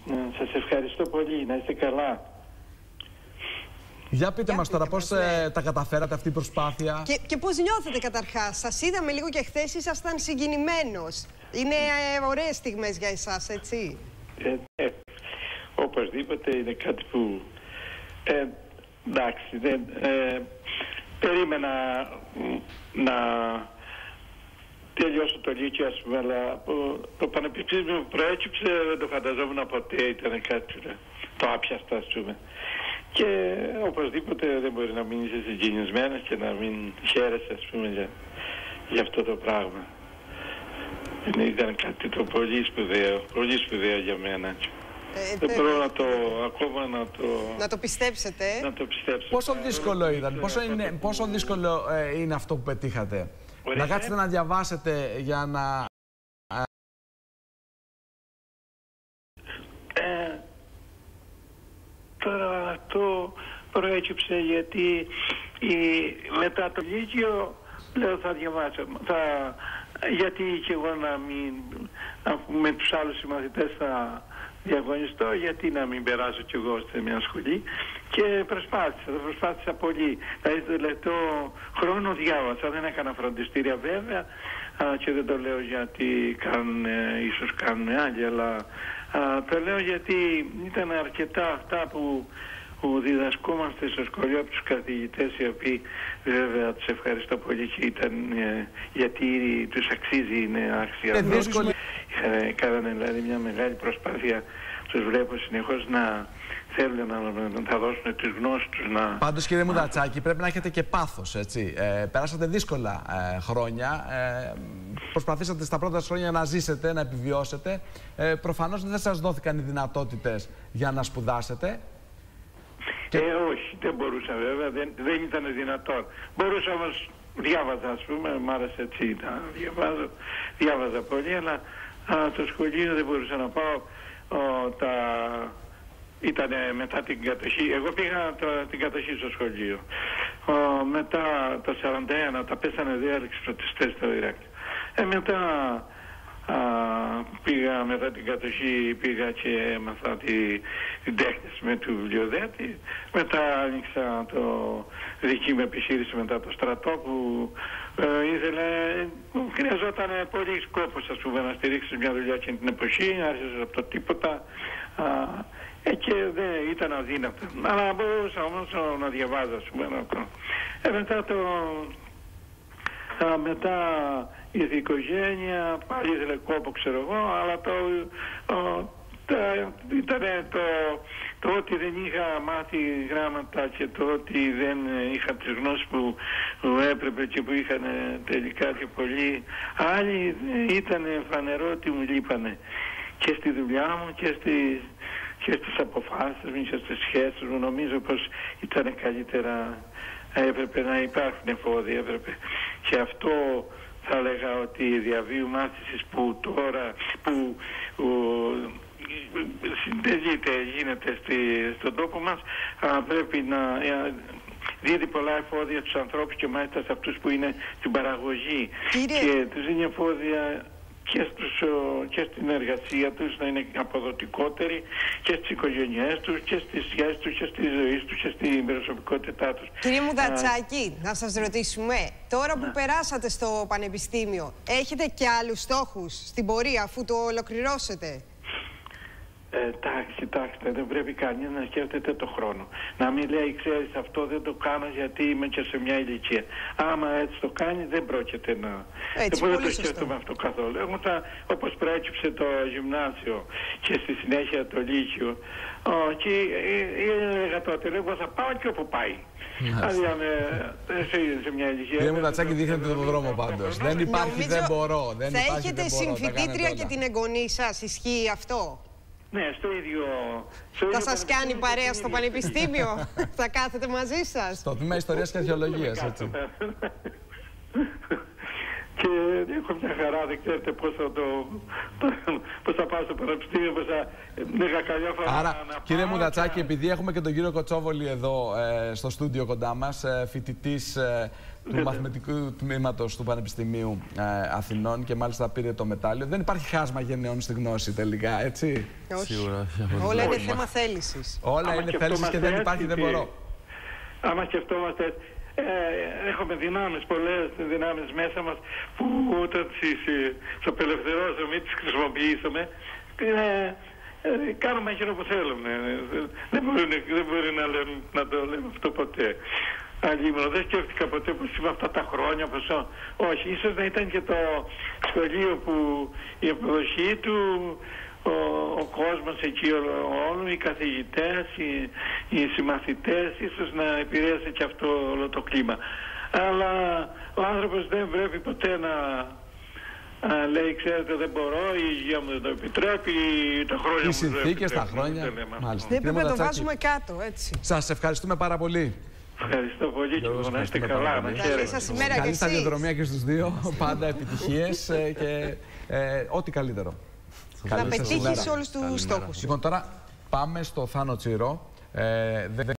Σας ευχαριστώ πολύ. Να είστε καλά. Για πείτε μας τώρα πώς τα καταφέρατε αυτή η προσπάθεια. Και πώς νιώθετε καταρχάς? Σας είδαμε λίγο και χθες, ήσασταν συγκινημένος. Είναι ωραίες στιγμές για εσάς, έτσι? Οπωσδήποτε είναι κάτι που... εντάξει, περίμενα να τελειώσω το Λύκειο, ας πούμε, αλλά το πανεπιστήμιο που προέκυψε δεν το φανταζόμουν ποτέ, ήταν κάτι το άπιαστο, ας πούμε. Και οπωσδήποτε δεν μπορεί να μην είσαι συγκινησμένος και να μην χαίρεσαι, ας πούμε, για αυτό το πράγμα. Ήταν κάτι το πολύ σπουδαίο για μένα. Δεν μπορώ να το πιστέψετε. Πόσο δύσκολο ήταν, πόσο δύσκολο είναι αυτό που πετύχατε? Να κάτσετε να διαβάσετε για να... Τώρα αυτό προέκυψε γιατί μετά το Λύκειο λέω θα διαβάσω. Γιατί και εγώ να μην, με τους άλλους συμμαθητές θα διαγωνιστώ, γιατί να μην περάσω κι εγώ σε μια σχολή. Και προσπάθησα πολύ. Δηλαδή το τελευταίο χρόνο διάβασα, δεν έκανα φροντιστήρια βέβαια, και δεν το λέω γιατί ίσως κάνουν άλλοι, αλλά το λέω γιατί ήταν αρκετά αυτά που διδασκόμαστε στο σχολείο από τους καθηγητές, οι οποίοι βέβαια τους ευχαριστώ πολύ και ήταν γιατί τους αξίζει, είναι άξια. Κάνανε δηλαδή μια μεγάλη προσπάθεια, τους βλέπω συνεχώς να θέλουν να θα δώσουν τις γνώσεις τους. Πάντως κύριε Μουδατσάκη, πρέπει να έχετε και πάθος, έτσι. Περάσατε δύσκολα χρόνια, προσπαθήσατε στα πρώτα χρόνια να ζήσετε, να επιβιώσετε. Προφανώς δεν σας δόθηκαν οι δυνατότητες για να σπουδάσετε. Όχι, δεν μπορούσα βέβαια, δεν ήταν δυνατόν. Μπορούσα όμως, διάβαζα, ας πούμε, μ' άρεσε έτσι να διάβαζα πολύ, αλλά το σχολείο δεν μπορούσα να πάω. Ήταν μετά την κατοχή, εγώ πήγα την κατοχή στο σχολείο. Μετά το 1941 τα πέσανε διάλεξη πρωτιστές στο Ιράκ. Μετά μετά την κατοχή πήγα και έμαθα την τέχνηση με του βιβλιοδέτη. Μετά άνοιξα δική μου επιχείρηση μετά το στρατό που χρειαζόταν πολύ σκόπος, ας πούμε, να στηρίξεις μια δουλειά εκείνη την εποχή. Άρχισα από το τίποτα και δεν ήταν αδύνατο. Αλλά μπορούσα όμως να διαβάζω, ας πούμε. Μετά ήρθε η οικογένεια, πάλι ήθελε κόπο, ξέρω εγώ, αλλά ήταν το ότι δεν είχα μάθει γράμματα και το ότι δεν είχα τις γνώσεις που έπρεπε και που είχαν τελικά και πολλοί άλλοι, ήταν φανερό ότι μου λείπανε και στη δουλειά μου και στις αποφάσεις μου και στις σχέσεις μου. Νομίζω πως ήταν καλύτερα, έπρεπε να υπάρχουν εφόδια, έπρεπε. Και αυτό θα έλεγα ότι η διαβίου μάθησης που τώρα συντελείται, γίνεται στον τόπο μας, πρέπει να δίδει πολλά εφόδια στους ανθρώπους και μάλιστα σε αυτούς που είναι στην παραγωγή. Και τους δίνει εφόδια και στην εργασία τους να είναι αποδοτικότεροι και στις οικογένειές τους και στις σχέσεις τους και στη ζωή τους και στην προσωπικότητά τους. Κύριε Μουδατσάκη, να σας ρωτήσουμε, τώρα που περάσατε στο πανεπιστήμιο, έχετε και άλλους στόχους στην πορεία αφού το ολοκληρώσετε? Κοιτάξτε, δεν πρέπει κανείς να σκέφτεται το χρόνο. Να μην λέει, ξέρεις, αυτό δεν το κάνω γιατί είμαι και σε μια ηλικία. Άμα έτσι το κάνει, δεν πρόκειται να... δεν το σκέφτομαι αυτό καθόλου. Εγώ όπως προέκυψε το γυμνάσιο και στη συνέχεια το λύκειο, και έλεγα τότε, εγώ θα πάω και όπου πάει. Σε μια ηλικία... Κύριε Μουδατσάκη, δείχνετε τον δρόμο πάντως. Δεν υπάρχει, δεν μπορώ. Θα έχετε συμφοιτήτρια και την εγγονή σας, ισχύει αυτό? Ναι, στο ίδιο... Θα σας κάνει παρέα στο πανεπιστήμιο? Θα κάθετε μαζί σας? Στο τμήμα Ιστορίας και Αρχαιολογίας, έτσι. και έχω μια χαρά, δεν ξέρετε πώς θα πάω στο πανεπιστήμιο, πώς θα είχα καλιά φορά. Άρα, να κύριε πάω Μουδατσάκη, και... επειδή έχουμε και τον κύριο Κοτσόβολη εδώ στο στούντιο κοντά μας, φοιτητής του μαθηματικού τμήματος του Πανεπιστημίου Αθηνών και μάλιστα πήρε το μετάλλιο, δεν υπάρχει χάσμα γενναιών στη γνώση τελικά, έτσι? Όχι. Σίγουρα. Όλα είναι θέμα θέλησης. Όλα είναι θέλησης και δεν υπάρχει δεν μπορώ. Άμα σκεφτόμαστε, έχουμε δυνάμεις, πολλές δυνάμεις μέσα μας που όταν τις απελευθερώσουμε ή τις χρησιμοποιήσουμε, κάνουμε εκείνο που θέλουμε. Δεν μπορεί να το λέμε αυτό ποτέ. Αλλήμον, δεν σκέφτηκα ποτέ πως είμαι αυτά τα χρόνια. Όχι, ίσως να ήταν και το σχολείο που η αποδοχή του, ο κόσμος εκεί όλων, οι καθηγητές, οι συμμαθητές, ίσως να επηρέασε και αυτό όλο το κλίμα. Αλλά ο άνθρωπος δεν πρέπει ποτέ να λέει, ξέρετε, δεν μπορώ, η υγεία μου δεν το επιτρέπει, τα χρόνια μου οι συνθήκες, τα χρόνια. Δεν πρέπει να το βάζουμε κάτω, έτσι. Σας ευχαριστούμε πάρα πολύ. Ευχαριστώ πολύ και να είστε καλά. Καλή σας ημέρα και Καλή εσείς. σταδιοδρομία και στους δύο. Πάντα επιτυχίες και ό,τι καλύτερο. Να πετύχεις όλους τους στόχους. Λοιπόν, τώρα πάμε στο Θάνο Τσίρο.